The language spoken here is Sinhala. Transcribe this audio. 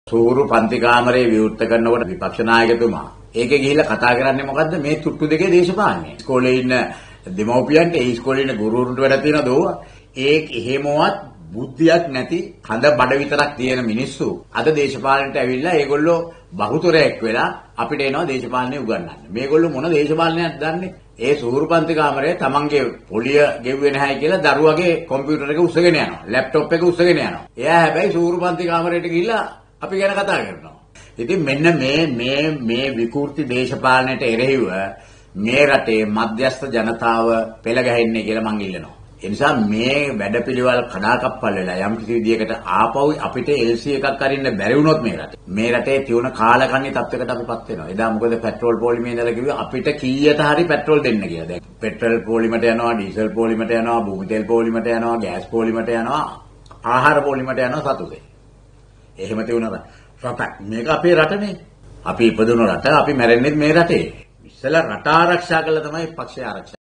සූරු පන්ති කාමරේ විවෘත කරනකොට විපක්ෂ නායකතුමා ඒකේ ගිහිල්ලා කතා කරන්නේ මොකද්ද මේ තුට්ටු දෙකේ දේශපාලනය. ඉස්කෝලේ ඉන්න දෙමව්පියන්ට ඒ ඉස්කෝලේ ඉන්න ගුරුවරුන්ට වැඩ තියෙන දෝව එහෙමවත් බුද්ධියක් නැති කඳ බඩ විතරක් තියෙන මිනිස්සු අද දේශපාලනයට ඇවිල්ලා ඒගොල්ලෝ බහුතරයක් වෙලා අපිට එනවා දේශපාලනය උගන්වන්න. මේගොල්ලෝ මොන දේශපාලනයක්ද දන්නේ? ඒ සූරුපන්ති කාමරේ තමන්ගේ පොලිය ගෙව්වේ නැහැ කියලා දරුවගේ කම්පියුටර් එක උස්සගෙන යනවා. ලැප්ටොප් එක උස්සගෙන යනවා. එයා හැබැයි සූරුපන්ති කාමරේට ගිහිල්ලා අපි ගැන කතා කරනවා. ඉතින් මෙන්න මේ විකෘති දේශපාලනයට එරෙහිව මේ රටේ මධ්‍යස්ථ ජනතාව පෙළ ගැහෙන්නේ කියලා මං ඉල්ලනවා. ඒ නිසා මේ වැඩපිළිවෙල කඩාකප්පල් වෙලා යම් කිසි විදියකට ආපහු අපිට LC එකක් අරින්න බැරි වුණොත් මේ රටේ තියුණ කාලකන්ණි තත්වයකට අපිපත් වෙනවා. එදා මොකද පෙට්‍රෝල් පොලිමේ ඉඳලා කිව්වේ අපිට කීයට හරි පෙට්‍රෝල් දෙන්න කියලා. දැන් පෙට්‍රෝල් පොලිමට යනවා, ඩීසල් පොලිමට යනවා, භූමි තෙල් පොලිමට යනවා, ගෑස් පොලිමට යනවා, ආහාර පොලිමට යනවා සතුටේ. එහෙම තියුණා රට. මේක අපේ රටනේ. අපි ඉපදුණු රට, අපි මැරෙන්නේ මේ රටේ. ඉස්සෙල්ලා රට ආරක්ෂා කළා තමයි පක්ෂය ආරක්ෂා